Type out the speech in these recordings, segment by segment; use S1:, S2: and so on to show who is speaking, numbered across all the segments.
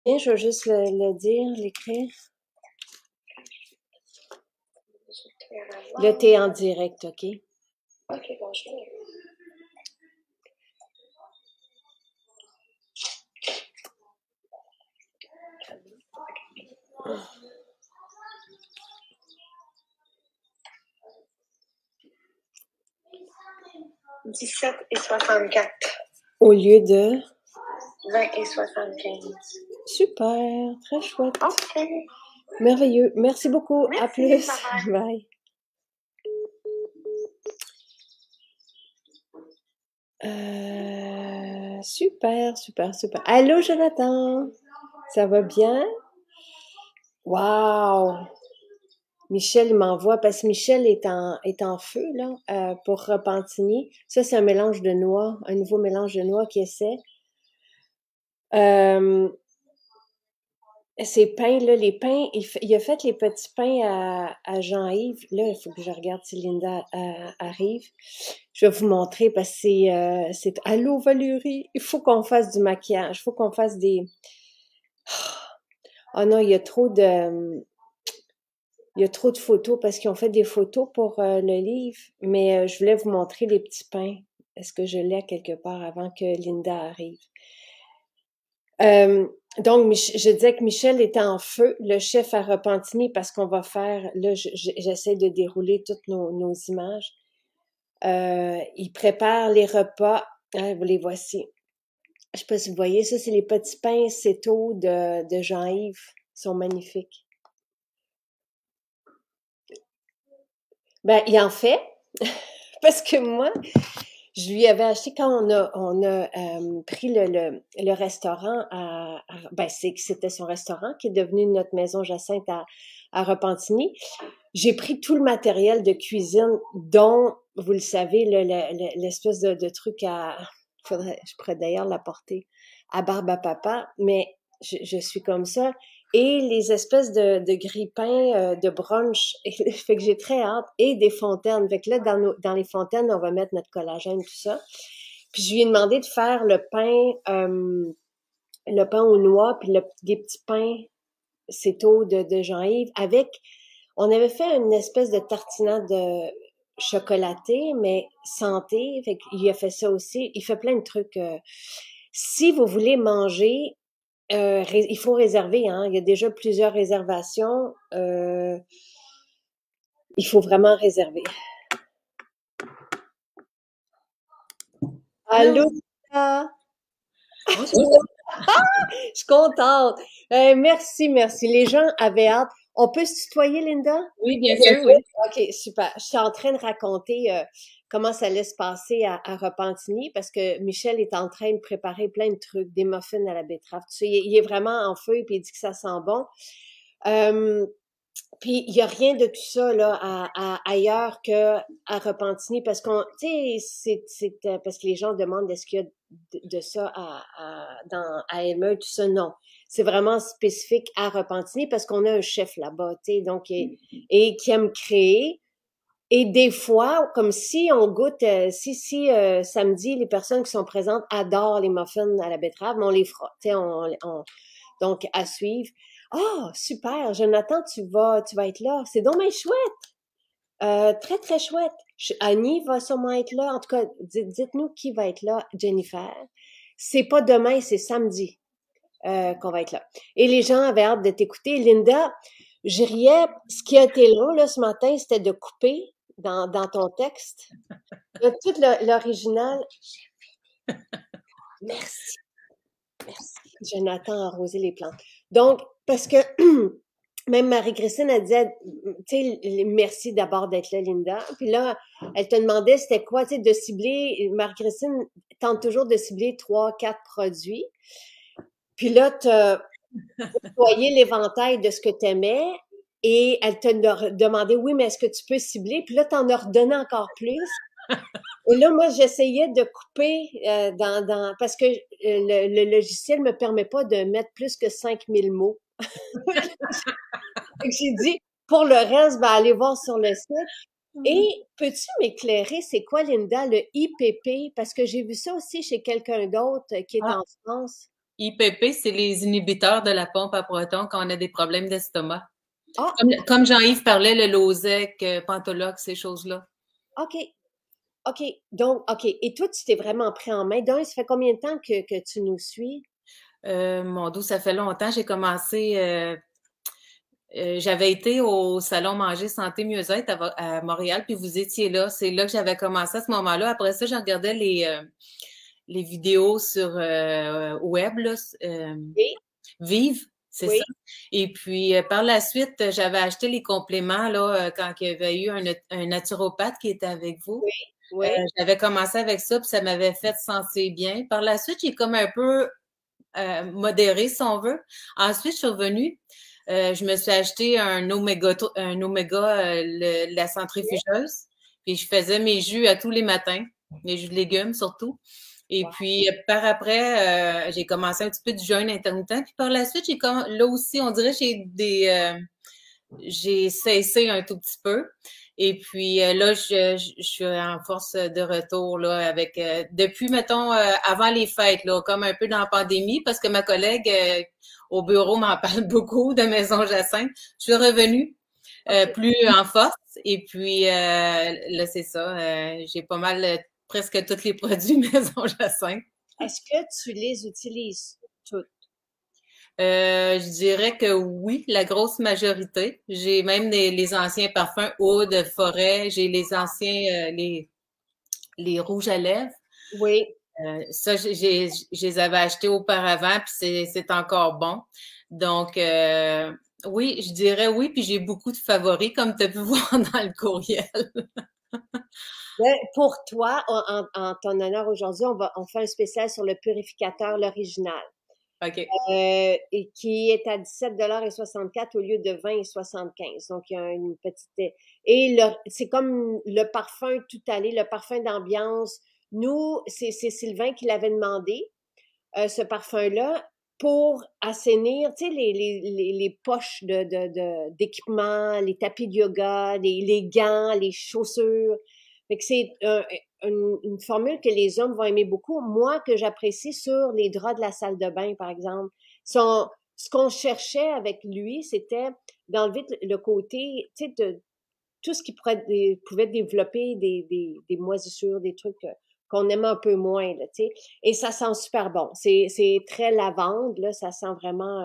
S1: Bien, je vais juste le dire, l'écrire. Là, t'es en direct, OK?
S2: OK, bonjour.
S1: Ah.
S2: 17,64.
S1: Au lieu de...
S2: 20,75.
S1: Super, très chouette.
S2: OK.
S1: Merveilleux. Merci beaucoup.
S2: Merci,
S1: À plus.
S2: bye-bye.
S1: Bye. Super, super, super. Allô, Jonathan? Ça va bien? Wow! Michel m'envoie, parce que Michel est en feu, là, pour Repentigny. Ça, c'est un mélange de noix, un nouveau mélange de noix qu'il essaie. Ces pains-là, les pains, il a fait les petits pains à Jean-Yves. Là, il faut que je regarde si Linda arrive. Je vais vous montrer parce que c'est allô Valérie, il faut qu'on fasse du maquillage, il faut qu'on fasse des... Oh non, il y a trop de photos parce qu'ils ont fait des photos pour le livre, mais je voulais vous montrer les petits pains. Est-ce que je l'ai quelque part avant que Linda arrive? Donc, je disais que Michel est en feu, le chef à Repentigny, parce qu'on va faire, là, j'essaie de dérouler toutes nos images. Il prépare les repas. Ah, vous les voici. Je sais pas si vous voyez, ça, c'est les petits pains céto de Jean-Yves. Ils sont magnifiques. Ben, il en fait, parce que moi, je lui avais acheté quand on a pris le restaurant ben c'était son restaurant qui est devenu notre maison Jacinthe à Repentigny. J'ai pris tout le matériel de cuisine, dont, vous le savez, l'espèce de truc je pourrais d'ailleurs l'apporter à Barbe à Papa, mais je suis comme ça. Et les espèces de grille-pain de brunch, fait que j'ai très hâte, et des fontaines. Fait que là, dans les fontaines, on va mettre notre collagène, tout ça. Puis je lui ai demandé de faire le pain aux noix, puis des petits pains céto de Jean-Yves, on avait fait une espèce de tartinade de chocolaté, mais santé, fait qu'il a fait ça aussi. Il fait plein de trucs. Si vous voulez manger, il faut réserver, hein. Il y a déjà plusieurs réservations. Il faut vraiment réserver. Allô, Lisa?
S3: Bonjour.
S1: Je suis contente. Merci. Les gens avaient hâte. On peut se tutoyer, Linda?
S3: Oui, bien sûr, oui.
S1: OK, super. Je suis en train de raconter comment ça allait se passer à Repentigny parce que Michel est en train de préparer plein de trucs, des muffins à la betterave. Tu sais, il est vraiment en feu et puis il dit que ça sent bon. Puis il y a rien de tout ça là ailleurs que à Repentigny parce qu'on, tu sais, c'est parce que les gens demandent est-ce qu'il y a de ça à Émeute, tout ça, non. C'est vraiment spécifique à Repentigny parce qu'on a un chef là-bas, tu sais, donc et qui aime créer. Et des fois, comme si on goûte, si samedi les personnes qui sont présentes adorent les muffins à la betterave, mais on les fera, tu sais, donc à suivre. Ah, super, Jonathan, tu vas être là. C'est donc bien chouette. Très, très chouette. Annie va sûrement être là. En tout cas, dites-nous qui va être là. Jennifer. C'est pas demain, c'est samedi qu'on va être là. Et les gens avaient hâte de t'écouter. Linda, je riais. Ce qui a été long là, ce matin, c'était de couper dans ton texte. Tout l'original. Merci. Jonathan a arrosé les plantes. Donc, parce que même Marie-Christine, elle disait, tu sais, merci d'abord d'être là, Linda. Puis là, elle te demandait c'était quoi, tu sais, de cibler. Marie-Christine tente toujours de cibler 3, 4 produits. Puis là, tu as déployé l'éventail de ce que tu aimais et elle te demandait, oui, mais est-ce que tu peux cibler? Puis là, tu en as redonné encore plus. Et là, moi, j'essayais de couper parce que le logiciel me permet pas de mettre plus que 5000 mots. J'ai dit, pour le reste, ben, allez voir sur le site. Et peux-tu m'éclairer, c'est quoi, Linda, le IPP? Parce que j'ai vu ça aussi chez quelqu'un d'autre qui est en France.
S3: IPP, c'est les inhibiteurs de la pompe à protons quand on a des problèmes d'estomac.
S1: Ah,
S3: Comme Jean-Yves parlait, le Losec, Pantoloc, ces choses-là.
S1: OK. OK. Donc, OK. Et toi, tu t'es vraiment pris en main. Donc, ça fait combien de temps que tu nous suis?
S3: Mon dos, ça fait longtemps. J'ai commencé, j'avais été au Salon Manger Santé Mieux-être à Montréal, puis vous étiez là. C'est là que j'avais commencé à ce moment-là. Après ça, je regardais les vidéos sur web, là,
S1: Oui,
S3: Vive, c'est ça.
S1: oui,
S3: Et puis, par la suite, j'avais acheté les compléments, là, quand il y avait eu un naturopathe qui était avec vous.
S1: oui, oui.
S3: J'avais commencé avec ça, puis ça m'avait fait sentir bien. Par la suite, j'ai comme un peu modéré, si on veut. Ensuite, je suis revenue. Je me suis acheté la centrifugeuse. Puis je faisais mes jus à tous les matins, mes jus de légumes surtout. Et
S1: Wow.
S3: puis par après, j'ai commencé un petit peu du jeûne intermittent. Puis par la suite, là aussi, on dirait j'ai cessé un tout petit peu. Et puis là, je suis en force de retour là avec depuis, mettons, avant les fêtes, là, comme un peu dans la pandémie, parce que ma collègue au bureau m'en parle beaucoup de Maison Jacinthe. Je suis revenue
S1: OK.
S3: plus en force. Et puis là, c'est ça. J'ai pas mal presque tous les produits Maison Jacinthe.
S1: Est-ce que tu les utilises toutes?
S3: Je dirais que oui, la grosse majorité. J'ai même les anciens parfums Oud, Forêt, j'ai les anciens, les rouges à lèvres.
S1: Oui.
S3: Ça, je les avais achetés auparavant, puis c'est encore bon. Donc, oui, je dirais oui, puis j'ai beaucoup de favoris, comme tu as pu voir dans le courriel.
S1: Ben, pour toi, en ton honneur aujourd'hui, on fait un spécial sur le purificateur, l'original,
S3: OK.
S1: et qui est à 17,64 au lieu de 20,75. Donc, il y a une petite... Et c'est comme le parfum tout allé, le parfum d'ambiance. Nous, c'est Sylvain qui l'avait demandé, ce parfum-là, pour assainir, tu sais, les poches d'équipement, les tapis de yoga, les gants, les chaussures. Fait que c'est une formule que les hommes vont aimer beaucoup. Moi, que j'apprécie sur les draps de la salle de bain, par exemple. Ce qu'on cherchait avec lui, c'était d'enlever le côté, tu sais, de tout ce qui pouvait développer des moisissures, des trucs qu'on aimait un peu moins, là, tu sais. Et ça sent super bon. C'est très lavande, là. Ça sent vraiment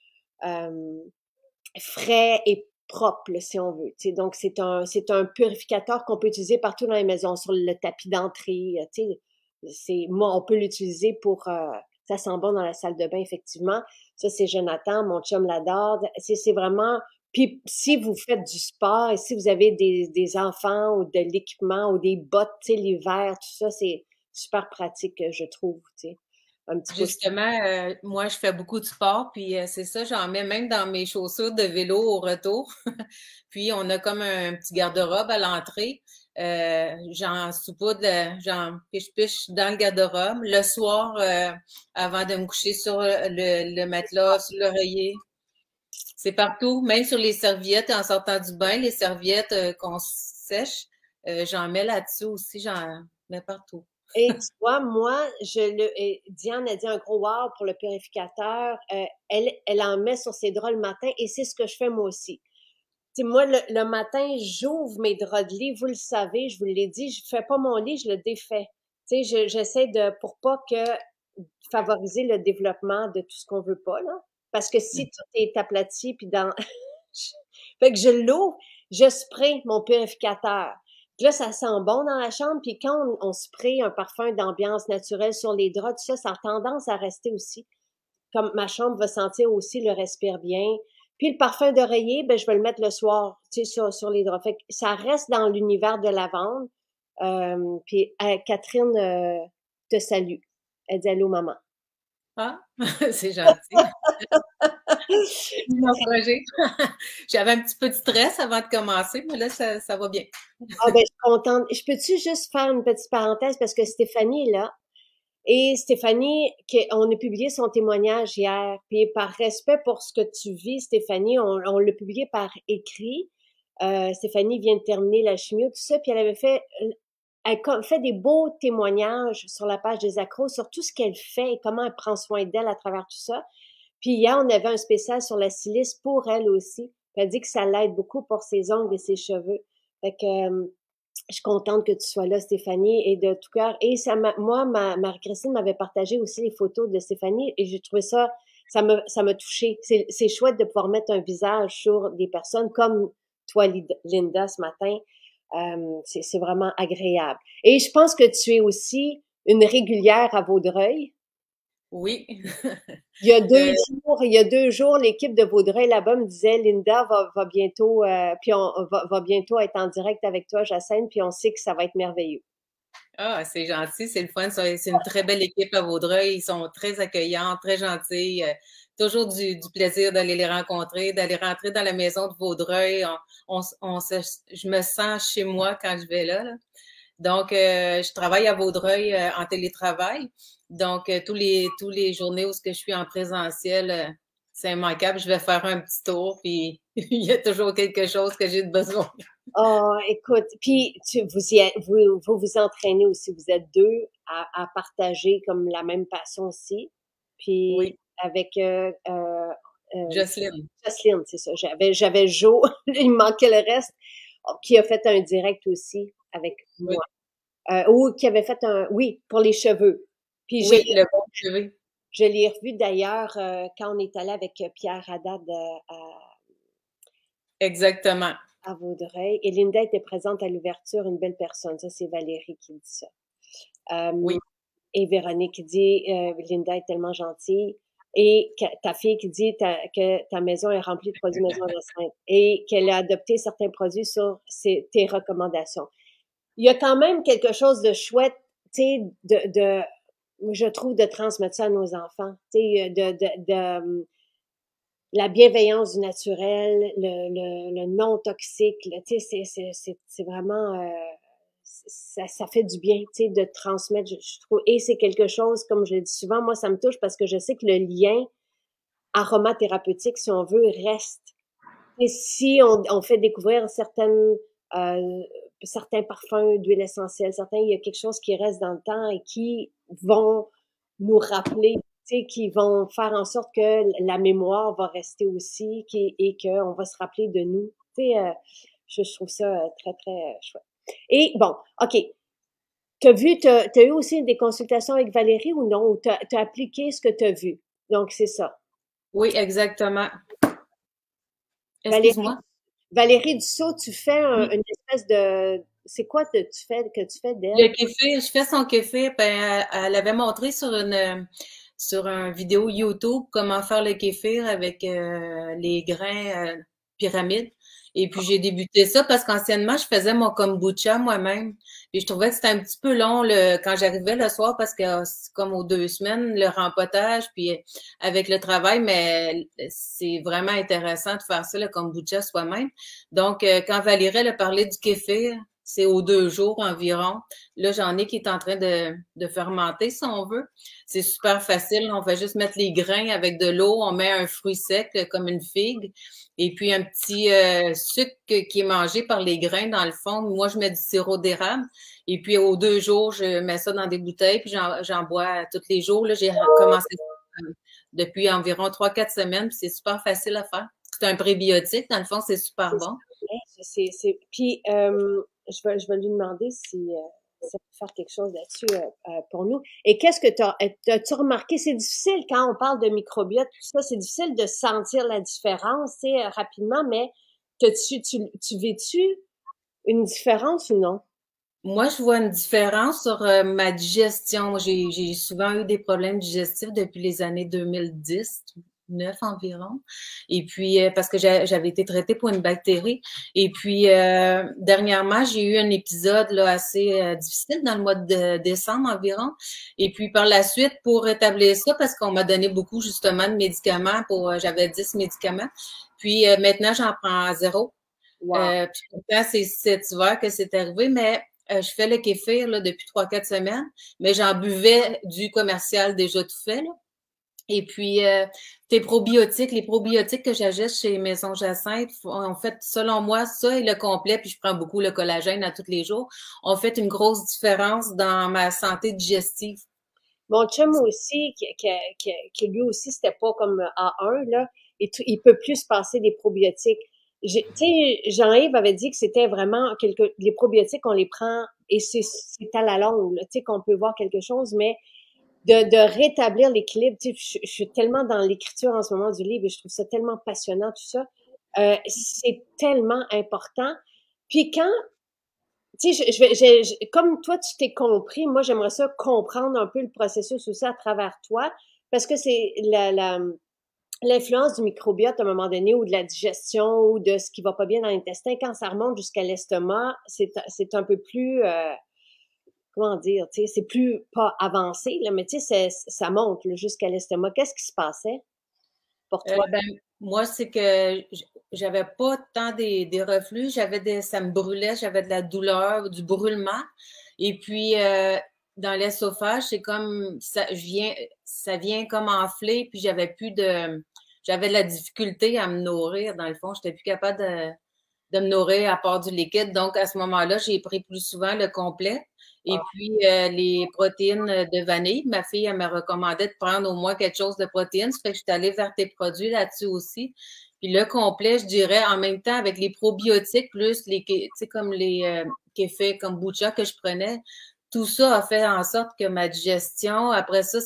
S1: frais et propre, là, si on veut. Tu sais. Donc, c'est un purificateur qu'on peut utiliser partout dans les maisons, sur le tapis d'entrée. Tu sais. Moi, on peut l'utiliser pour... ça sent bon dans la salle de bain, effectivement. Ça, c'est Jonathan, mon chum l'adore. C'est vraiment... Puis, si vous faites du sport et si vous avez des enfants ou de l'équipement ou des bottes, tu sais, l'hiver, tout ça, c'est super pratique, je trouve, tu sais. Un petit coup.
S3: Justement, moi, je fais beaucoup de sport, puis c'est ça, j'en mets même dans mes chaussures de vélo au retour. Puis, on a comme un petit garde-robe à l'entrée. J'en saupoudre, j'en piche-piche dans le garde-robe. Le soir, avant de me coucher sur le matelas, sur l'oreiller, c'est partout, même sur les serviettes en sortant du bain, les serviettes qu'on sèche, j'en mets là-dessus aussi, j'en mets partout.
S1: Et tu vois, moi, Diane a dit un gros wow pour le purificateur. Elle en met sur ses draps le matin et c'est ce que je fais moi aussi. Tu sais, moi, le matin, j'ouvre mes draps de lit. Vous le savez, je vous l'ai dit, je fais pas mon lit, je le défais. Tu sais, j'essaie pour pas favoriser le développement de tout ce qu'on veut pas, là. Parce que si tout est aplati, puis fait que je l'ouvre, je spray mon purificateur. Puis là, ça sent bon dans la chambre, puis quand on spray un parfum d'ambiance naturelle sur les draps, tout ça, ça a tendance à rester aussi. Comme ma chambre va sentir aussi, le respire bien. Puis le parfum d'oreiller, ben, je vais le mettre le soir, tu sais, sur les draps. Fait que ça reste dans l'univers de lavande. Puis Catherine te salue. Elle dit allô, maman.
S3: Ah, c'est gentil. Mon projet. J'avais un petit peu de stress avant de commencer, mais là, ça va bien.
S1: Ah ben, je suis contente. Je peux-tu juste faire une petite parenthèse parce que Stéphanie est là. Et Stéphanie, on a publié son témoignage hier. Puis par respect pour ce que tu vis, Stéphanie, on l'a publié par écrit. Stéphanie vient de terminer la chimio, tout ça. Puis elle fait des beaux témoignages sur la page des accros, sur tout ce qu'elle fait et comment elle prend soin d'elle à travers tout ça. Puis hier, on avait un spécial sur la silice pour elle aussi. Puis elle dit que ça l'aide beaucoup pour ses ongles et ses cheveux. Fait que je suis contente que tu sois là, Stéphanie, et de tout cœur. Et ça moi, Marie-Christine m'avait partagé aussi les photos de Stéphanie et j'ai trouvé ça m'a touchée. C'est chouette de pouvoir mettre un visage sur des personnes comme toi, Linda, ce matin. C'est vraiment agréable. Et je pense que tu es aussi une régulière à Vaudreuil.
S3: Oui.
S1: Il y a 2 jours, l'équipe de Vaudreuil là-bas me disait Linda va bientôt puis on va bientôt être en direct avec toi, Jacinthe, puis on sait que ça va être merveilleux.
S3: Ah, c'est gentil, c'est le fun. C'est une très belle équipe à Vaudreuil. Ils sont très accueillants, très gentils. Toujours du plaisir d'aller les rencontrer, d'aller rentrer dans la maison de Vaudreuil. Je me sens chez moi quand je vais là. Donc, je travaille à Vaudreuil en télétravail. Donc, tous les journées où je suis en présentiel, c'est immanquable. Je vais faire un petit tour, puis il y a toujours quelque chose que j'ai de besoin.
S1: Oh, écoute, puis vous entraînez aussi. Vous êtes 2 à partager comme la même passion aussi. Puis
S3: Oui.
S1: avec
S3: Jocelyne.
S1: Jocelyne, c'est ça. J'avais Jo, il me manquait le reste, qui a fait un direct aussi avec moi. Ou qui avait fait oui, pour les cheveux. Puis
S3: oui, le bon cheveu.
S1: Je l'ai revu d'ailleurs quand on est allé avec Pierre Haddad
S3: Exactement.
S1: À Vaudreuil. Et Linda était présente à l'ouverture, une belle personne. Ça, c'est Valérie qui dit ça.
S3: Oui.
S1: Et Véronique qui dit Linda est tellement gentille. Et ta fille qui dit que ta maison est remplie de produits maison d'enceinte et qu'elle a adopté certains produits sur tes recommandations. Il y a quand même quelque chose de chouette, tu sais, je trouve, de transmettre ça à nos enfants, tu sais, la bienveillance du naturel, le non toxique, tu sais, c'est vraiment ça fait du bien, tu sais, de transmettre, je trouve. Et c'est quelque chose, comme je le dis souvent, moi ça me touche parce que je sais que le lien aromathérapeutique, si on veut, reste. Et si on fait découvrir certains parfums d'huile essentielle, il y a quelque chose qui reste dans le temps et qui vont nous rappeler, tu sais, qui vont faire en sorte que la mémoire va rester aussi et qu'on va se rappeler de nous. Tu sais, je trouve ça très, très chouette. Et bon, OK. T'as eu aussi des consultations avec Valérie ou non? Ou t'as appliqué ce que t'as vu? Donc, c'est ça.
S3: Oui, exactement. Excuse-moi.
S1: Valérie Dussault, tu fais une espèce de... C'est quoi que tu fais d'elle?
S3: Le kéfir, je fais son kéfir. Ben, elle avait montré sur une vidéo YouTube comment faire le kéfir avec les grains pyramides. Et puis, j'ai débuté ça parce qu'anciennement, je faisais mon kombucha moi-même. Et je trouvais que c'était un petit peu long quand j'arrivais le soir parce que c'est comme aux 2 semaines, le rempotage, puis avec le travail, mais c'est vraiment intéressant de faire ça, le kombucha soi-même. Donc, quand Valérie elle a parlé du kéfir, c'est aux 2 jours environ. Là, j'en ai qui est en train de fermenter, si on veut. C'est super facile. On fait juste mettre les grains avec de l'eau. On met un fruit sec, comme une figue. Et puis, un petit sucre qui est mangé par les grains, dans le fond. Moi, je mets du sirop d'érable. Et puis, aux 2 jours, je mets ça dans des bouteilles. Puis, j'en bois tous les jours. Là, j'ai commencé ça depuis environ 3-4 semaines. Puis, c'est super facile à faire. C'est un prébiotique. Dans le fond, c'est super bon.
S1: Puis, je vais lui demander si ça peut faire quelque chose là-dessus pour nous. Et qu'est-ce que as-tu remarqué? C'est difficile quand on parle de microbiote, tout ça, c'est difficile de sentir la différence, tu sais, rapidement, mais tu vis-tu une différence ou non?
S3: Moi, je vois une différence sur ma digestion. Moi, j'ai souvent eu des problèmes digestifs depuis les années 2010. 9 environ. Et puis, parce que j'avais été traitée pour une bactérie. Et puis, dernièrement, j'ai eu un épisode là, assez difficile dans le mois de décembre environ. Et puis, par la suite, pour rétablir ça, parce qu'on m'a donné beaucoup justement de médicaments, j'avais 10 médicaments. Puis, maintenant, j'en prends 0.
S1: Wow.
S3: Puis, pourtant, c'est cet hiver que c'est arrivé, mais je fais le kéfir là, depuis 3-4 semaines, mais j'en buvais du commercial déjà tout fait, là. Et puis, tes probiotiques, les probiotiques que j'achète chez Maison Jacinthe, en fait, selon moi, ça et le complet, puis je prends beaucoup le collagène à tous les jours, ont fait une grosse différence dans ma santé digestive.
S1: Mon chum aussi, qui lui aussi, c'était pas comme A1, là, il peut plus se passer des probiotiques. Tu sais, Jean-Yves avait dit que c'était vraiment les probiotiques, on les prend et c'est à la longue, là, tu sais, qu'on peut voir quelque chose, mais de rétablir l'équilibre, tu sais, je suis tellement dans l'écriture en ce moment du livre et je trouve ça tellement passionnant, tout ça. C'est tellement important. Puis quand tu sais, comme toi, tu t'es compris, moi, j'aimerais ça comprendre un peu le processus aussi à travers toi, parce que c'est l'influence du microbiote à un moment donné, ou de la digestion, ou de ce qui va pas bien dans l'intestin, quand ça remonte jusqu'à l'estomac, c'est un peu plus, comment dire, tu sais, c'est plus pas avancé, là, mais tu sais, ça monte là, jusqu'à l'estomac. Qu'est-ce qui se passait pour toi?
S3: Ben, moi, c'est que j'avais pas tant des reflux, ça me brûlait, j'avais de la douleur, du brûlement. Et puis, dans l'esophage, c'est comme, ça vient comme enfler, puis j'avais de la difficulté à me nourrir, dans le fond. J'étais plus capable de me nourrir à part du liquide. Donc, à ce moment-là, j'ai pris plus souvent le complet. Et puis, les protéines de vanille, ma fille, elle me recommandait de prendre au moins quelque chose de protéines. Ça fait que je suis allée vers tes produits là-dessus aussi. Puis le complet, je dirais, en même temps, avec les probiotiques, plus tu sais, comme les kéfés, kombucha que je prenais, tout ça a fait en sorte que ma digestion, après ça,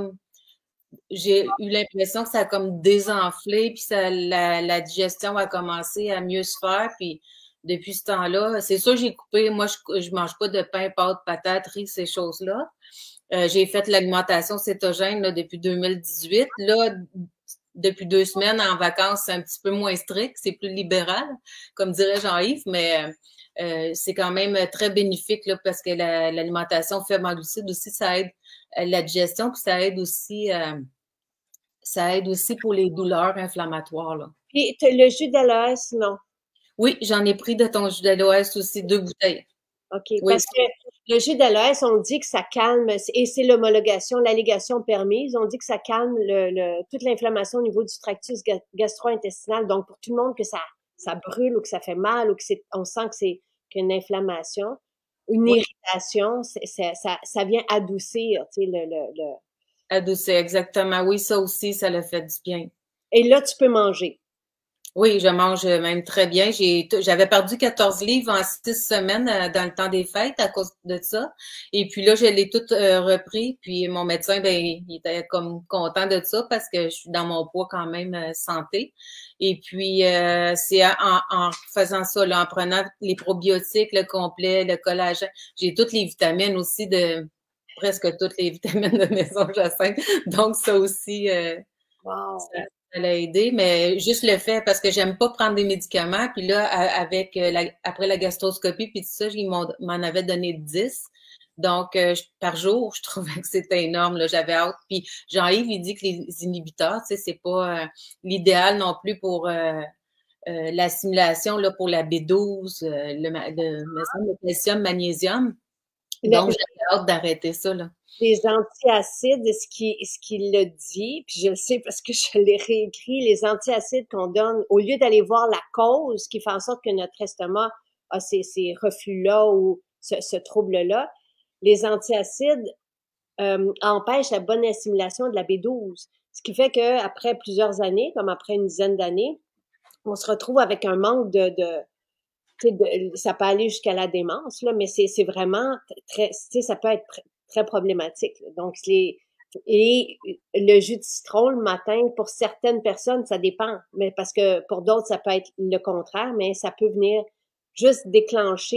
S3: j'ai eu l'impression que ça a comme désenflé, puis la digestion a commencé à mieux se faire, puis depuis ce temps-là, c'est sûr, j'ai coupé, moi, je mange pas de pain, pâtes, patates, riz, ces choses-là. J'ai fait l'alimentation cétogène là, depuis 2018. Là, depuis 2 semaines en vacances, c'est un petit peu moins strict, c'est plus libéral, comme dirait Jean-Yves, mais c'est quand même très bénéfique là, parce que l'alimentation faible en glucides aussi, ça aide la digestion, puis ça aide aussi pour les douleurs inflammatoires. Là.
S1: Puis le jus d'aloès, non.
S3: Oui, j'en ai pris de ton jus d'aloès aussi, 2 bouteilles.
S1: OK.
S3: Oui,
S1: Parce que le jus d'aloès, on dit que ça calme, et c'est l'homologation, l'allégation permise, on dit que ça calme toute l'inflammation au niveau du tractus gastro-intestinal. Donc, pour tout le monde que ça brûle ou que ça fait mal ou que on sent que c'est qu'une inflammation, une
S3: oui,
S1: irritation, ça vient adoucir, tu sais,
S3: adoucir, exactement. Oui, ça aussi, ça le fait du bien.
S1: Et là, tu peux manger.
S3: Oui, je mange même très bien. J'avais perdu 14 livres en 6 semaines dans le temps des fêtes à cause de ça. Et puis là, je l'ai tout repris. Puis mon médecin, ben, il était comme content de ça parce que je suis dans mon poids quand même santé. Et puis, c'est en faisant ça, là, en prenant les probiotiques, le complet, le collagène. J'ai toutes les vitamines aussi presque toutes les vitamines de Maison Jacinthe. Donc, ça aussi,
S1: Wow.
S3: ça l'a aidé, mais juste le fait, parce que j'aime pas prendre des médicaments, puis là, avec après la gastroscopie, puis tout ça, ils m'en avaient donné 10. Donc, par jour, je trouvais que c'était énorme, là, j'avais hâte. Puis Jean-Yves, il dit que les inhibiteurs, tu sais, c'est pas l'idéal non plus pour l'assimilation, là, pour la B12, le calcium, magnésium. Donc, j'avais hâte d'arrêter ça, là.
S1: Les antiacides, ce qu'il le dit, puis je le sais parce que je l'ai réécrit, les antiacides qu'on donne, au lieu d'aller voir la cause qui fait en sorte que notre estomac a ces reflux-là ou ce trouble-là, les antiacides empêchent la bonne assimilation de la B12. Ce qui fait qu'après plusieurs années, comme après une dizaine d'années, on se retrouve avec un manque ça peut aller jusqu'à la démence, là, mais c'est vraiment très, tu sais, ça peut être très problématique. Là. Donc, et le jus de citron le matin, pour certaines personnes, ça dépend, mais parce que pour d'autres, ça peut être le contraire, mais ça peut venir juste déclencher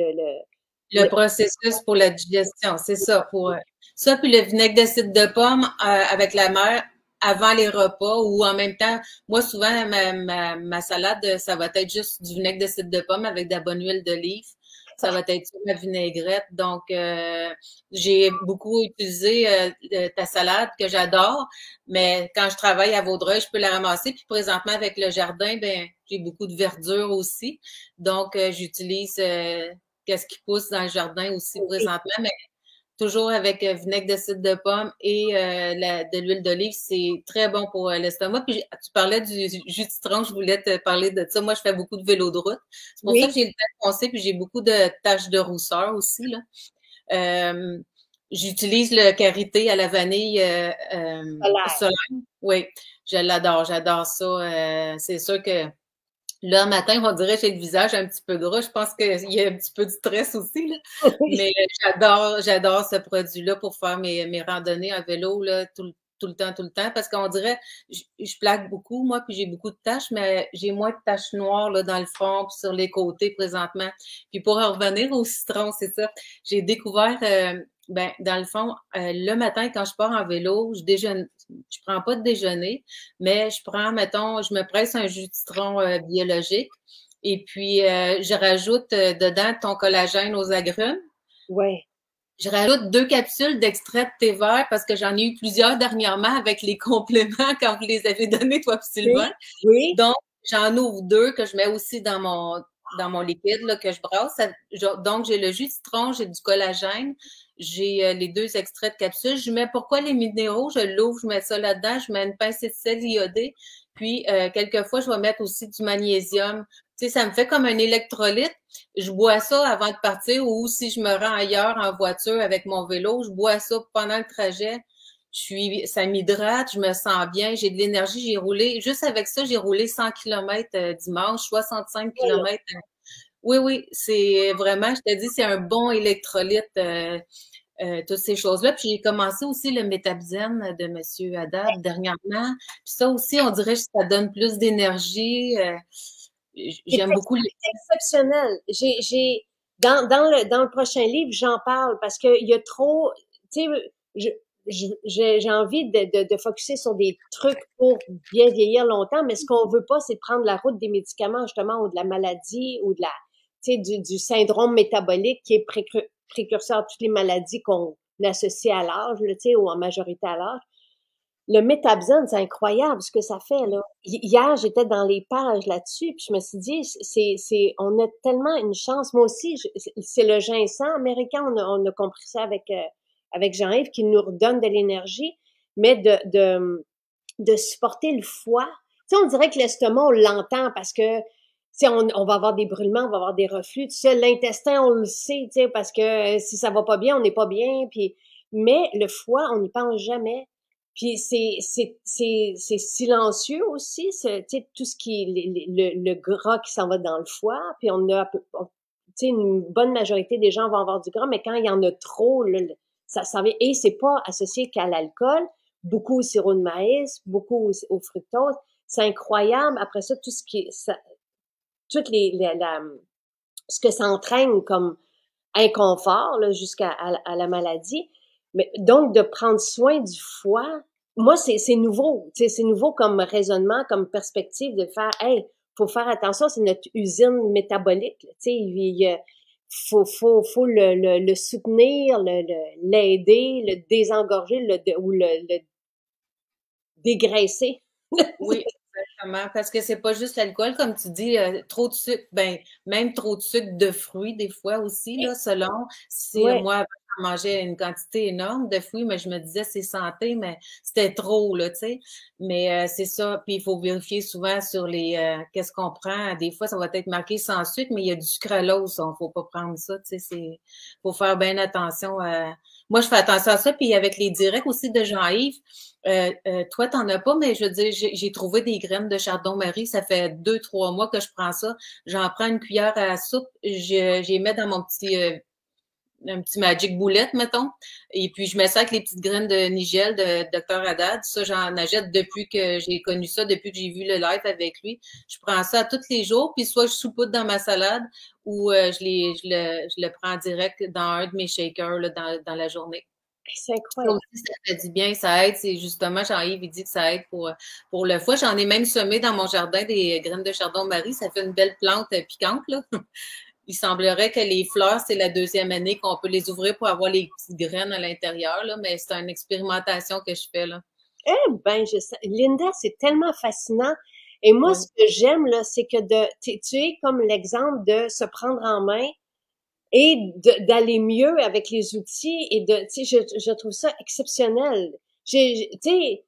S3: Le processus pour la digestion, c'est ça. Ça, puis le vinaigre de cidre de pomme avec la mère avant les repas ou en même temps. Moi, souvent, ma salade, ça va être juste du vinaigre de cidre de pomme avec de la bonne huile d'olive. Ça va être sur la vinaigrette. Donc, j'ai beaucoup utilisé ta salade que j'adore, mais quand je travaille à Vaudreuil, je peux la ramasser. Puis présentement, avec le jardin, ben j'ai beaucoup de verdure aussi. Donc, j'utilise qu'est-ce qui pousse dans le jardin aussi présentement, mais toujours avec vinaigre de cidre de pomme et de l'huile d'olive. C'est très bon pour l'estomac. Puis tu parlais du jus de citron, je voulais te parler de ça. Moi, je fais beaucoup de vélo de route. C'est pour ça
S1: Oui,
S3: que j'ai le teint foncé, puis j'ai beaucoup de taches de rousseur aussi, là. Euh, J'utilise le karité à la vanille
S1: solaire.
S3: solaire. Oui, je l'adore, j'adore ça. C'est sûr que là, matin, on dirait que j'ai le visage un petit peu gras. Je pense qu'il y a un petit peu de stress aussi, là.
S1: Oui.
S3: Mais j'adore ce produit-là pour faire mes randonnées à vélo, là, tout le temps, parce qu'on dirait, je plaque beaucoup, moi, puis j'ai beaucoup de taches, mais j'ai moins de taches noires, là, dans le front, puis sur les côtés, présentement. Puis pour en revenir au citron, c'est ça. J'ai découvert, ben, dans le fond, le matin, quand je pars en vélo, je prends pas de déjeuner, mais je prends, mettons, je me presse un jus de citron biologique et puis je rajoute dedans ton collagène aux agrumes.
S1: Ouais.
S3: Je rajoute 2 capsules d'extrait de thé vert parce que j'en ai eu plusieurs dernièrement avec les compléments quand vous les avez donnés, toi et
S1: Oui.
S3: Sylvain.
S1: Oui.
S3: Donc, j'en ouvre 2 que je mets aussi dans mon liquide là, que je brasse. Donc, j'ai le jus de citron, j'ai du collagène, j'ai les 2 extraits de capsules. Je mets pourquoi les minéraux? Je l'ouvre, je mets ça là-dedans, je mets une pincée de sel iodé. Puis, quelquefois, je vais mettre aussi du magnésium. Tu sais, ça me fait comme un électrolyte. Je bois ça avant de partir ou si je me rends ailleurs en voiture avec mon vélo, je bois ça pendant le trajet. Ça m'hydrate, je me sens bien, j'ai de l'énergie, j'ai roulé, juste avec ça, j'ai roulé 100 km dimanche, 65
S1: Voilà.
S3: km. Oui, oui, c'est vraiment, je te dis, c'est un bon électrolyte, toutes ces choses-là. Puis j'ai commencé aussi le métabzène de Monsieur Haddad dernièrement. Puis ça aussi, on dirait que ça donne plus d'énergie.
S1: C'est
S3: J'aime beaucoup les...
S1: exceptionnel. Dans le prochain livre, j'en parle parce qu'il y a trop, tu sais, j'ai envie de focuser sur des trucs pour bien vieillir longtemps, mais ce qu'on veut pas, c'est de prendre la route des médicaments, justement, ou de la maladie, ou de la, tu sais, du syndrome métabolique qui est précurseur de toutes les maladies qu'on associe à l'âge, tu sais, ou en majorité à l'âge. Le métabzone, c'est incroyable ce que ça fait, là. Hier, j'étais dans les pages là-dessus, puis je me suis dit, on a tellement une chance. Moi aussi, c'est le ginseng américain, on a compris ça avec Jean-Yves, qui nous redonne de l'énergie, mais de supporter le foie. Tu sais, on dirait que l'estomac, on l'entend parce que, tu sais, on va avoir des brûlements, on va avoir des reflux, tout ça. L'intestin, on le sait, tu sais, parce que si ça va pas bien, on n'est pas bien, puis, mais le foie, on n'y pense jamais. Puis c'est silencieux aussi, tu sais, tout ce qui le gras qui s'en va dans le foie, puis on a tu sais, une bonne majorité des gens vont avoir du gras, mais quand il y en a trop, là, ça vient, et c'est pas associé qu'à l'alcool, beaucoup au sirop de maïs, beaucoup au fructose, c'est incroyable. Après ça, tout ce qui ça, toutes ce que ça entraîne comme inconfort là, jusqu'à à la maladie. Mais donc de prendre soin du foie, moi c'est nouveau, tu sais, c'est nouveau comme raisonnement, comme perspective de faire, hey, faut faire attention, c'est notre usine métabolique, tu sais, faut le soutenir, l'aider, le désengorger, ou le dégraisser.
S3: Oui, exactement. Parce que c'est pas juste l'alcool, comme tu dis, trop de sucre, ben, même trop de sucre de fruits, des fois aussi, là, selon si
S1: Ouais,
S3: moi, je mangeais une quantité énorme de fruits, mais je me disais c'est santé, mais c'était trop, là, tu sais. Mais c'est ça. Puis il faut vérifier souvent sur qu'est-ce qu'on prend. Des fois, ça va être marqué sans sucre, mais il y a du sucralose, il faut pas prendre ça, tu sais. Faut faire bien attention à. Moi, je fais attention à ça. Puis avec les directs aussi de Jean-Yves, toi, t'en as pas, mais je veux dire, j'ai trouvé des graines de chardon-marie. Ça fait 2, 3 mois que je prends ça. J'en prends une cuillère à soupe. Je les mets dans mon un petit Magic Boulette, mettons. Et puis, je mets ça avec les petites graines de nigel de Dr. Haddad. Ça, j'en achète depuis que j'ai connu ça, depuis que j'ai vu le live avec lui. Je prends ça tous les jours, puis soit je saupoudre dans ma salade ou je le prends direct dans un de mes shakers là, dans la journée.
S1: c'est
S3: Ça
S1: incroyable.
S3: aussi, ça fait du bien, ça aide. C'est justement, Jean-Yves, il dit que ça aide pour le foie. J'en ai même semé dans mon jardin des graines de chardon-marie. Ça fait une belle plante piquante, là. Il semblerait que les fleurs, c'est la deuxième année qu'on peut les ouvrir pour avoir les petites graines à l'intérieur, là, mais c'est une expérimentation que je fais, là.
S1: Eh ben, Linda, c'est tellement fascinant. Et moi,
S3: Oui.
S1: ce que j'aime, là, c'est que tu es comme l'exemple de se prendre en main et d'aller mieux avec les outils et tu sais, je trouve ça exceptionnel. Tu sais,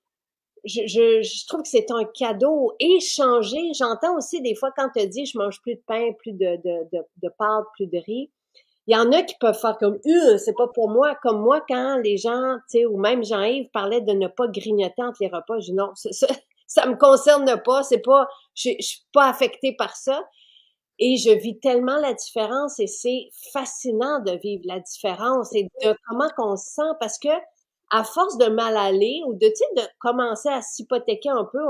S1: je trouve que c'est un cadeau et changer. J'entends aussi des fois quand tu dis je mange plus de pain, plus de pâtes, plus de riz. Il y en a qui peuvent faire comme c'est pas pour moi. Comme moi, quand les gens, tu sais, ou même Jean-Yves parlait de ne pas grignoter entre les repas, je dis non, ça me concerne pas, c'est pas, je suis pas affectée par ça. Et je vis tellement la différence et c'est fascinant de vivre la différence et de comment qu'on se sent parce que à force de mal aller ou de, tu sais, de commencer à s'hypothéquer un peu,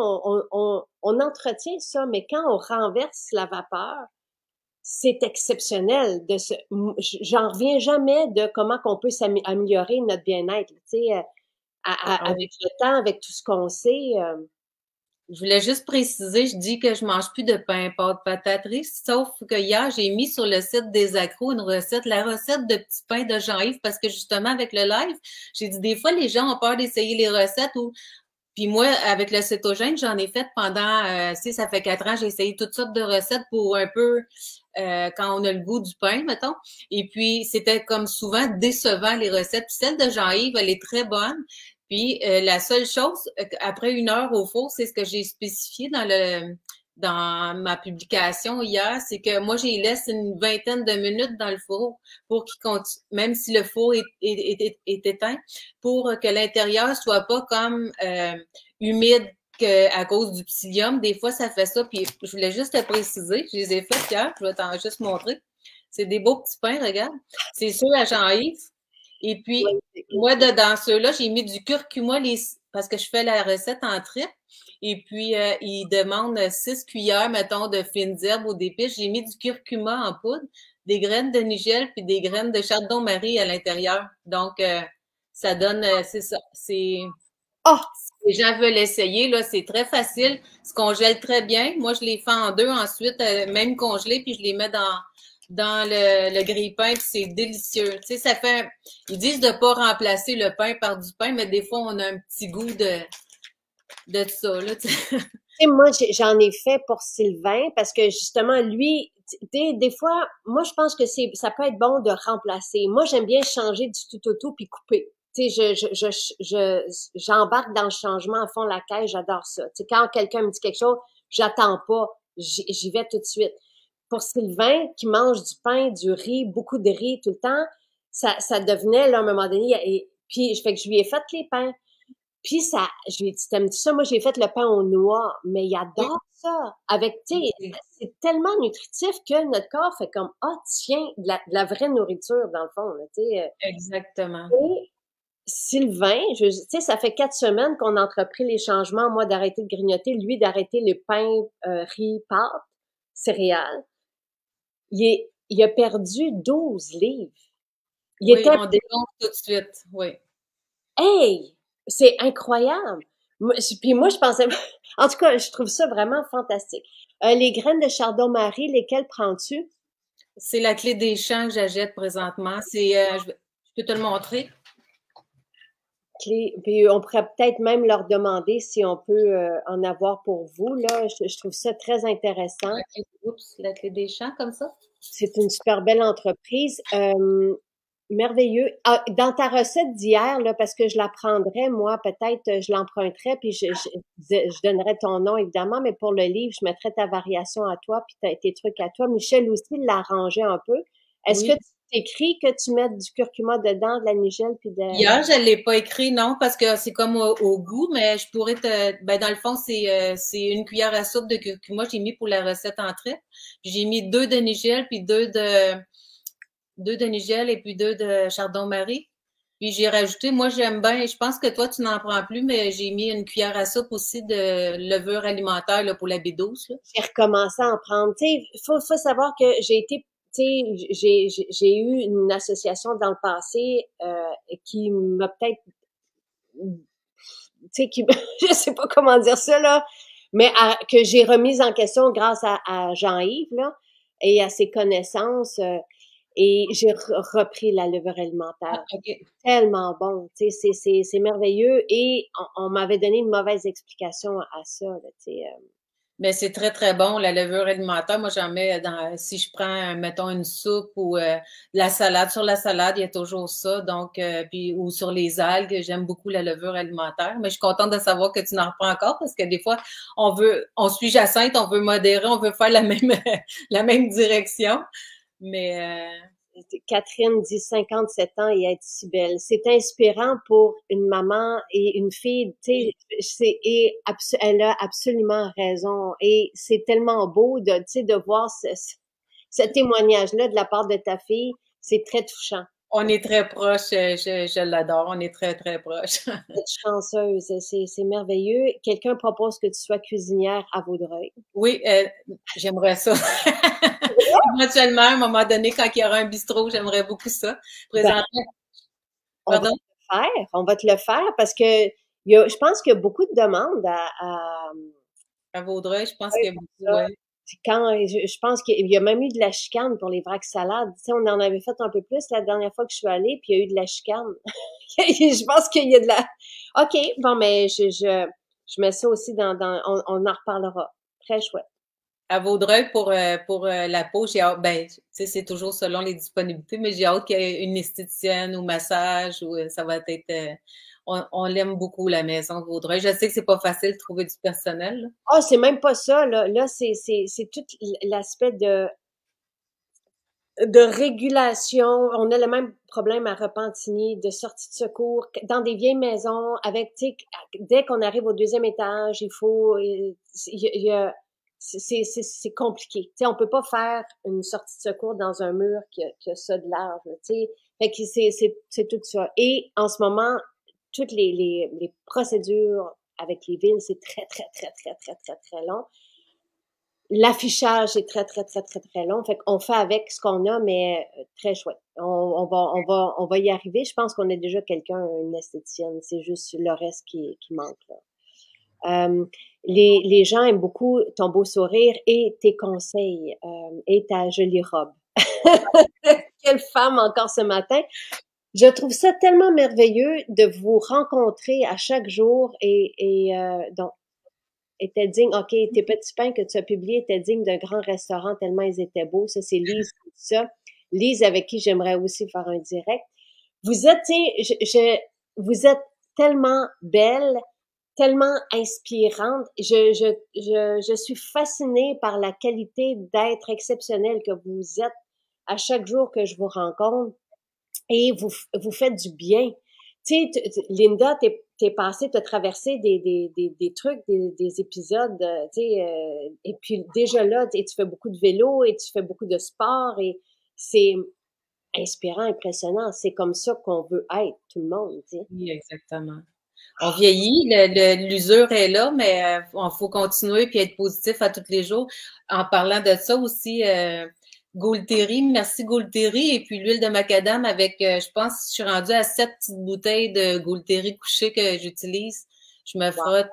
S1: on entretient ça, mais quand on renverse la vapeur, c'est exceptionnel de j'en reviens jamais de comment qu'on peut s'améliorer notre bien-être, tu sais, avec le temps, avec tout ce qu'on sait.
S3: Je voulais juste préciser, je dis que je mange plus de pain, pâte, pataterie, sauf que hier, j'ai mis sur le site des accros une recette, la recette de petits pains de Jean-Yves, parce que justement, avec le live, j'ai dit, des fois, les gens ont peur d'essayer les recettes ou, puis moi, avec le cétogène, j'en ai fait pendant, ça fait 4 ans, j'ai essayé toutes sortes de recettes pour un peu, quand on a le goût du pain, mettons. Et puis, c'était comme souvent décevant les recettes. Puis celle de Jean-Yves, elle est très bonne. Puis la seule chose, après 1 heure au four, c'est ce que j'ai spécifié dans ma publication hier, c'est que moi, j'y laisse une vingtaine de minutes dans le four pour qu'il continue, même si le four est éteint, pour que l'intérieur soit pas comme humide à cause du psyllium. Des fois, ça fait ça. Puis je voulais juste te préciser, je les ai fait hier, je vais t'en juste montrer. C'est des beaux petits pains, regarde. C'est ceux à Jean-Yves. Et puis, moi, dans ceux-là, j'ai mis du curcuma parce que je fais la recette en triple. Et puis, il demande 6 cuillères, mettons, de fines herbes ou d'épices. J'ai mis du curcuma en poudre, des graines de nigel puis des graines de chardon-marie à l'intérieur. Donc, ça donne, c'est ça.
S1: Oh!
S3: Si les gens veulent essayer, là, c'est très facile. Se congèle très bien. Moi, je les fais en deux ensuite, même congelés, puis je les mets dans le grille-pain, puis c'est délicieux. Tu sais, ça fait... Ils disent de pas remplacer le pain par du pain, mais des fois, on a un petit goût de ça, là, tu sais.
S1: Moi, j'en ai fait pour Sylvain parce que justement, lui, des fois, moi, je pense que ça peut être bon de remplacer. Moi, j'aime bien changer du tout au tout puis couper. Tu sais, j'embarque dans le changement à fond la caisse, j'adore ça. Tu sais, quand quelqu'un me dit quelque chose, j'attends pas, j'y vais tout de suite. Pour Sylvain, qui mange du pain, du riz, beaucoup de riz tout le temps, ça devenait, là, à un moment donné, puis je lui ai fait les pains. Puis ça, je lui ai dit, t'aimes-tu ça? Moi, j'ai fait le pain aux noix, mais il adore ça. Avec, tu sais, c'est tellement nutritif que notre corps fait comme, tiens, de la vraie nourriture, dans le fond, là, tu sais.
S3: Exactement.
S1: Et Sylvain, tu sais, ça fait 4 semaines qu'on a entrepris les changements, moi, d'arrêter de grignoter, lui, d'arrêter le pain, riz, pâtes, céréales. Il a perdu 12 livres.
S3: Oui, on dégonfle tout de suite, oui.
S1: Hey! C'est incroyable! Puis moi, je pensais... En tout cas, je trouve ça vraiment fantastique. Les graines de chardon-marie, lesquelles prends-tu?
S3: C'est la clé des champs que j'achète présentement. Je peux te le montrer.
S1: Puis on pourrait peut-être même leur demander si on peut en avoir pour vous. Là, je trouve ça très intéressant.
S3: La clé des champs, comme ça?
S1: C'est une super belle entreprise. Merveilleux. Dans ta recette d'hier, là, parce que je la prendrais, moi, peut-être, je l'emprunterais, puis je donnerais ton nom, évidemment, mais pour le livre, je mettrais ta variation à toi, puis tes trucs à toi. Michel aussi l'a arrangé un peu. Est-ce que tu t'écris que tu mettes du curcuma dedans, de la nigelle, puis de...
S3: Hier, je l'ai pas écrit, non, parce que c'est comme au goût, mais je pourrais dans le fond, c'est une cuillère à soupe de curcuma, j'ai mis pour la recette entrée. J'ai mis 2 de nigelle, puis 2 de nigelle et puis 2 de chardon-marie. Puis j'ai rajouté, moi j'aime bien, je pense que toi tu n'en prends plus, mais j'ai mis une cuillère à soupe aussi de levure alimentaire là, pour la B12.
S1: J'ai recommencé à en prendre. Tu sais, faut savoir que j'ai été, tu sais, j'ai eu une association dans le passé qui m'a peut-être, tu sais, je sais pas comment dire ça là, mais que j'ai remise en question grâce à Jean-Yves là et à ses connaissances. Et j'ai repris la levure alimentaire. Tellement bon, tu sais, c'est merveilleux. Et on m'avait donné une mauvaise explication à ça, là, tu sais.
S3: Mais c'est très, très bon, la levure alimentaire. Moi, j'en mets si je prends, mettons, une soupe ou de la salade. Sur la salade, il y a toujours ça. Donc, puis, ou sur les algues, j'aime beaucoup la levure alimentaire. Mais je suis contente de savoir que tu n'en reprends encore parce que des fois, on suit Jacinthe, on veut modérer, on veut faire la même, la même direction. Mais,
S1: Catherine dit 57 ans et être si belle. C'est inspirant pour une maman et une fille, tu sais, elle a absolument raison. Et c'est tellement beau de, tu sais, de voir ce témoignage-là de la part de ta fille. C'est très touchant.
S3: on est très proches, je l'adore, on est très, très proches.
S1: Être chanceuse, c'est merveilleux. Quelqu'un propose que tu sois cuisinière à Vaudreuil.
S3: Oui, j'aimerais ça. Éventuellement, à un moment donné, quand il y aura un bistrot, j'aimerais beaucoup ça.
S1: Ben,
S3: Présentement,
S1: on va
S3: pardon?
S1: te le faire. On va te le faire parce que je pense qu'il y a beaucoup de demandes
S3: À Vaudreuil, je pense qu'il y a beaucoup,
S1: ça.
S3: ouais.
S1: Quand je pense qu'il y a même eu de la chicane pour les vracs salades. Tu sais, on en avait fait un peu plus la dernière fois que je suis allée, puis il y a eu de la chicane. Je pense qu'il y a de la. OK, bon, mais je mets ça aussi on en reparlera. Très chouette.
S3: À Vaudreuil, pour la peau, j'ai hâte, ben, tu sais, c'est toujours selon les disponibilités, mais j'ai hâte qu'il y ait une esthéticienne ou massage, ou ça va être, on l'aime beaucoup, la maison de Vaudreuil. Je sais que c'est pas facile de trouver du personnel, là.
S1: Ah, c'est même pas ça, là. Là, c'est tout l'aspect de régulation. On a le même problème à Repentigny, de sortie de secours, dans des vieilles maisons, avec, tu sais, dès qu'on arrive au deuxième étage, il faut, c'est compliqué. Tu sais, on peut pas faire une sortie de secours dans un mur qui a ça de large, tu sais. Fait que c'est tout ça. Et en ce moment, toutes les procédures avec les villes, c'est très, très, très, très, très, très, très long. L'affichage est très, très, très, très, très long. Fait qu'on fait avec ce qu'on a, mais très chouette. On va y arriver. Je pense qu'on a déjà quelqu'un, une esthéticienne. C'est juste le reste qui manque, là. Les gens aiment beaucoup ton beau sourire et tes conseils et ta jolie robe. Quelle femme encore ce matin. Je trouve ça tellement merveilleux de vous rencontrer à chaque jour donc était digne, OK, tes petits pains que tu as publiés étaient dignes d'un grand restaurant tellement ils étaient beaux. Ça, c'est Lise qui dit ça. Lise avec qui j'aimerais aussi faire un direct. Vous êtes, tu sais, vous êtes tellement belle, tellement inspirante. Je suis fascinée par la qualité d'être exceptionnelle que vous êtes à chaque jour que je vous rencontre et vous faites du bien. Tu sais, Linda, t'es passée, t'as traversé des trucs, des épisodes, tu sais, et puis déjà là, tu fais beaucoup de vélo et tu fais beaucoup de sport et c'est inspirant, impressionnant. C'est comme ça qu'on veut être, tout le monde, tu sais.
S3: Oui, exactement. On vieillit, l'usure est là, mais on faut continuer puis être positif à tous les jours. En parlant de ça aussi, Gaultéry, merci Gaultéry, et puis l'huile de macadam avec, je pense, je suis rendue à 7 petites bouteilles de Gaultéry couché que j'utilise. Je me frotte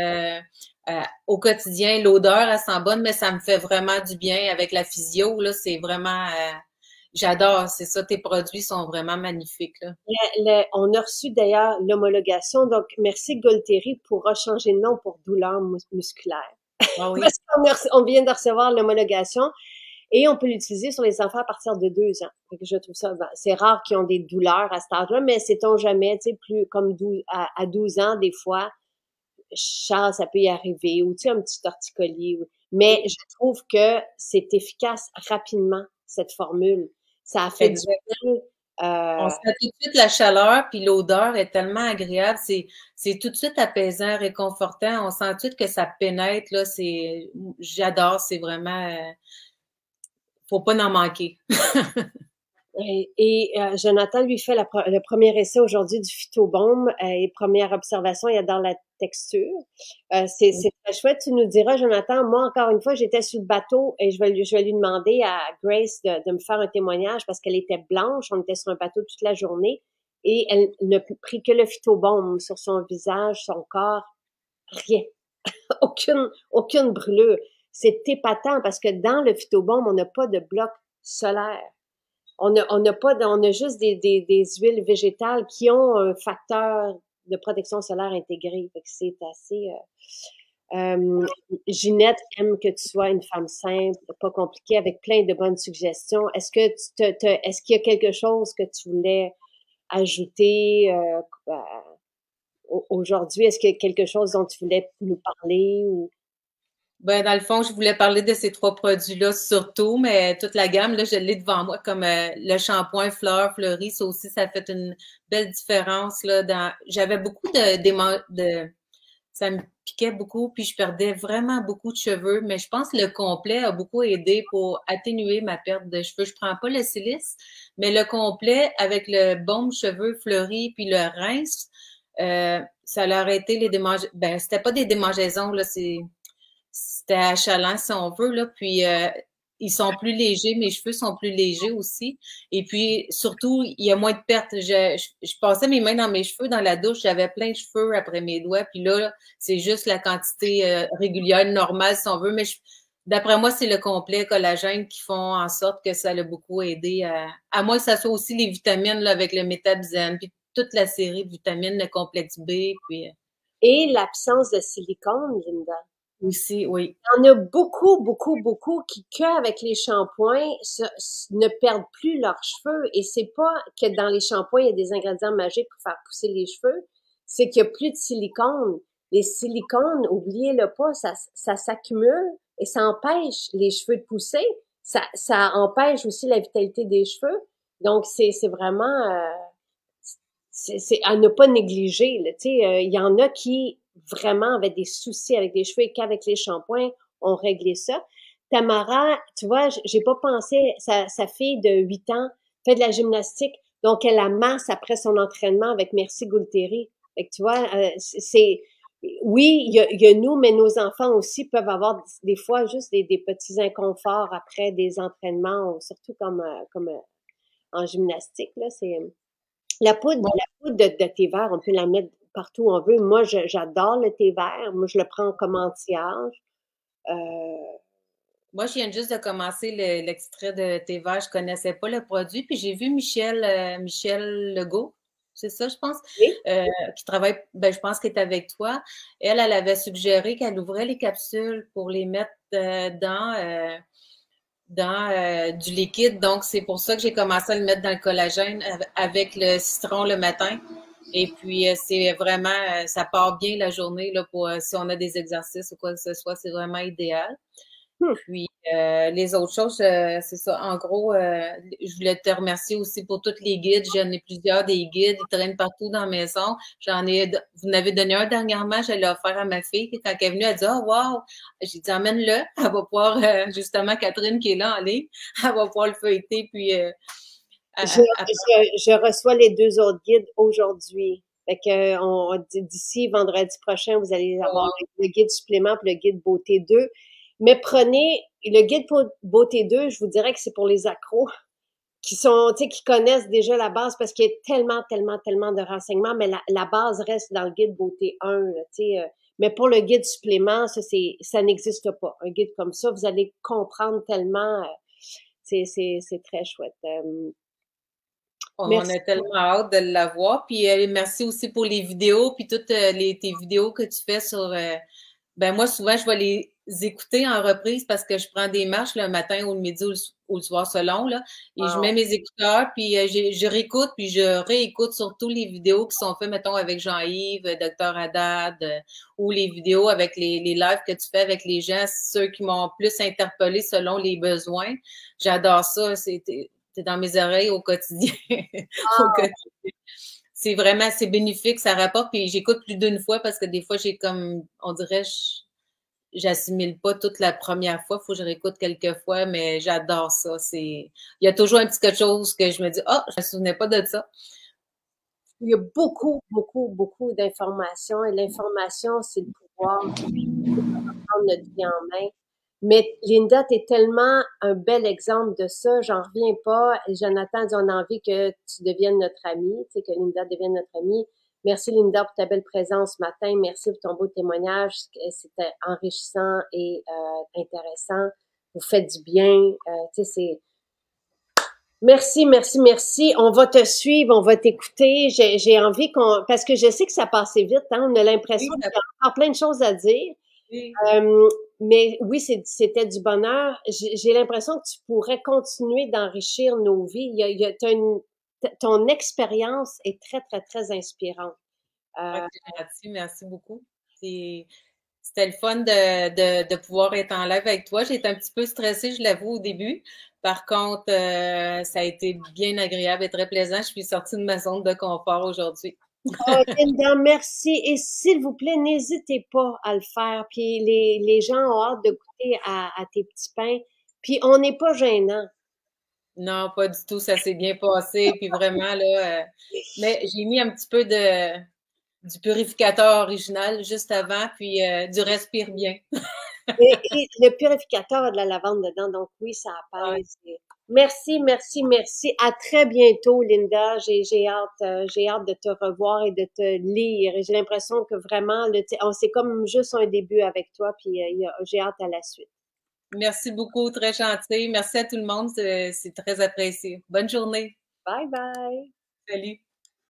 S3: au quotidien. L'odeur, elle sent bonne, mais ça me fait vraiment du bien avec la physio. Là, c'est vraiment, j'adore. C'est ça, tes produits sont vraiment magnifiques, là.
S1: On a reçu d'ailleurs l'homologation, donc merci Gaultéry pourra changer de nom pour douleur musculaire.
S3: Ah oui.
S1: Parce qu'on vient de recevoir l'homologation. Et on peut l'utiliser sur les enfants à partir de 2 ans. Fait que je trouve ça, c'est rare qu'ils ont des douleurs à cet âge-là, mais sait-on jamais, tu sais, plus comme à 12 ans, des fois, ça peut y arriver, ou tu sais, un petit torticolis. Mais je trouve que c'est efficace rapidement, cette formule. Ça a fait du
S3: Exact.
S1: bien.
S3: On sent tout de suite la chaleur, puis l'odeur est tellement agréable. C'est tout de suite apaisant, réconfortant. On sent tout de suite que ça pénètre, là. J'adore, c'est vraiment, faut pas en manquer.
S1: Jonathan lui fait le premier essai aujourd'hui du phytobaume et première observation, il adore la texture. C'est très chouette. Tu nous diras, Jonathan, moi, encore une fois, j'étais sur le bateau et je vais lui demander à Grace de me faire un témoignage parce qu'elle était blanche. On était sur un bateau toute la journée et elle ne prit que le phytobaume sur son visage, son corps, rien. aucune brûlure. C'est épatant parce que dans le phytobaume, on n'a pas de bloc solaire. On a juste des huiles végétales qui ont un facteur de protection solaire intégré. Fait que c'est assez Ginette aime que tu sois une femme simple, pas compliquée, avec plein de bonnes suggestions. Est-ce qu'il y a quelque chose que tu voulais ajouter aujourd'hui? Est-ce qu'il y a quelque chose dont tu voulais nous parler ou?
S3: Ben, dans le fond, je voulais parler de ces trois produits-là surtout, mais toute la gamme, là, je l'ai devant moi, comme le shampoing Fleur Fleurie, ça aussi, ça fait une belle différence, là, j'avais beaucoup ça me piquait beaucoup, puis je perdais vraiment beaucoup de cheveux, mais je pense que le complet a beaucoup aidé pour atténuer ma perte de cheveux. Je prends pas le silice, mais le complet avec le baume cheveux fleuri puis le rince, ça leur a été les démangeaisons. Ben, c'était pas des démangeaisons, là, c'était achalant, si on veut, là. Puis, ils sont plus légers, mes cheveux sont plus légers aussi. Et puis, surtout, il y a moins de pertes. Je passais mes mains dans mes cheveux dans la douche, j'avais plein de cheveux après mes doigts. Puis là, c'est juste la quantité régulière, normale, si on veut. Mais d'après moi, c'est le complet collagène qui font en sorte que ça a beaucoup aidé à moins que ça soit aussi les vitamines là, avec le métabzène, puis toute la série de vitamines, le complexe B, puis...
S1: Et l'absence de silicone, Linda.
S3: Aussi, oui.
S1: Il y en a beaucoup, beaucoup, beaucoup qui, qu'avec les shampoings, ne perdent plus leurs cheveux. Et c'est pas que dans les shampoings, il y a des ingrédients magiques pour faire pousser les cheveux. C'est qu'il y a plus de silicone. Les silicones, oubliez-le pas, ça s'accumule et ça empêche les cheveux de pousser. Ça empêche aussi la vitalité des cheveux. Donc, c'est vraiment, c'est à ne pas négliger, là. Tu sais, il y en a qui vraiment avaient des soucis avec les cheveux et qu'avec les shampoings, on réglait ça. Tamara, tu vois, j'ai pas pensé, sa fille de 8 ans fait de la gymnastique, donc elle a masse après son entraînement avec Merci Gualtieri. Fait que tu vois, oui, il y a nous, mais nos enfants aussi peuvent avoir des fois juste des petits inconforts après des entraînements, surtout comme en gymnastique, là, c'est... La poudre de thé vert, on peut la mettre partout où on veut. Moi, j'adore le thé vert. Moi, je le prends comme anti-âge.
S3: Moi, je viens juste de commencer l'extrait de thé vert. Je connaissais pas le produit. Puis j'ai vu Michel Legault, c'est ça, je pense,
S1: Oui.
S3: qui travaille, ben, je pense qu'elle est avec toi. Elle avait suggéré qu'elle ouvrait les capsules pour les mettre dans du liquide. Donc, c'est pour ça que j'ai commencé à le mettre dans le collagène avec le citron le matin. Et puis, c'est vraiment, ça part bien la journée là, pour si on a des exercices ou quoi que ce soit, c'est vraiment idéal. Puis, les autres choses, c'est ça. En gros, je voulais te remercier aussi pour tous les guides. J'en ai plusieurs des guides. Ils traînent partout dans la maison. Vous en avez donné un dernièrement. Je l'ai offert à ma fille. Puis quand elle est venue, elle dit, oh, wow! J'ai dit, emmène-le. Elle va pouvoir, justement, Catherine qui est là en ligne, elle va pouvoir le feuilleter. Puis,
S1: je reçois les 2 autres guides aujourd'hui. Fait que d'ici vendredi prochain, vous allez avoir le guide supplément puis le guide beauté 2. Mais prenez le guide beauté 2, je vous dirais que c'est pour les accros qui sont, tu sais, qui connaissent déjà la base parce qu'il y a tellement, tellement, tellement de renseignements, mais la base reste dans le guide beauté 1, tu sais. Mais pour le guide supplément, ça n'existe pas. Un guide comme ça, vous allez comprendre tellement, c'est très chouette.
S3: On a tellement hâte de l'avoir. Puis merci aussi pour les vidéos, puis toutes tes vidéos que tu fais sur... ben moi, souvent, je vais les écouter en reprise parce que je prends des marches le matin ou le midi ou le soir selon, là. Et je mets mes écouteurs, puis je réécoute, puis je réécoute surtout les vidéos qui sont faites, mettons, avec Jean-Yves, Dr. Haddad, ou les vidéos avec les lives que tu fais avec les gens, ceux qui m'ont plus interpellé selon les besoins. J'adore ça. T'es dans mes oreilles au quotidien. Au quotidien. C'est vraiment, c'est bénéfique, ça rapporte, puis j'écoute plus d'une fois parce que des fois, j'ai comme, on dirait, j'assimile pas toute la première fois, faut que je réécoute quelques fois, mais j'adore ça. Il y a toujours un petit quelque chose que je me dis, oh, je me souvenais pas de ça.
S1: Il y a beaucoup, beaucoup, beaucoup d'informations et l'information, c'est le pouvoir de prendre notre vie en main. Mais Linda, tu es tellement un bel exemple de ça, j'en reviens pas. Jonathan dit, on a envie que tu deviennes notre amie, tu sais, que Linda devienne notre amie. Merci Linda pour ta belle présence ce matin. Merci pour ton beau témoignage. C'était enrichissant et intéressant. Vous faites du bien. Tu sais, c'est... Merci, merci, merci. On va te suivre, on va t'écouter. J'ai envie parce que je sais que ça passait vite, hein. On a l'impression qu'il y a encore plein de choses à dire.
S3: Oui.
S1: Mais oui, c'était du bonheur. J'ai l'impression que tu pourrais continuer d'enrichir nos vies. Ton expérience est très, très, très inspirante.
S3: Ah, c'est gentil, merci beaucoup. C'était le fun de pouvoir être en live avec toi. J'étais un petit peu stressée, je l'avoue, au début. Par contre, ça a été bien agréable et très plaisant. Je suis sortie de ma zone de confort aujourd'hui.
S1: Oh, Linda, merci. Et s'il vous plaît, n'hésitez pas à le faire. Puis les gens ont hâte de goûter à tes petits pains. Puis on n'est pas gênant.
S3: Non, pas du tout, ça s'est bien passé. Puis vraiment, là, mais j'ai mis un petit peu du purificateur original juste avant, puis du respire bien.
S1: Et le purificateur a de la lavande dedans, donc oui, ça
S3: Ouais.
S1: apaise. Merci, merci, merci. À très bientôt, Linda. J'ai hâte de te revoir et de te lire. Et j'ai l'impression que vraiment, c'est comme juste un début avec toi, puis j'ai hâte à la suite.
S3: Merci beaucoup, très gentil. Merci à tout le monde, c'est très apprécié. Bonne journée.
S1: Bye bye.
S3: Salut.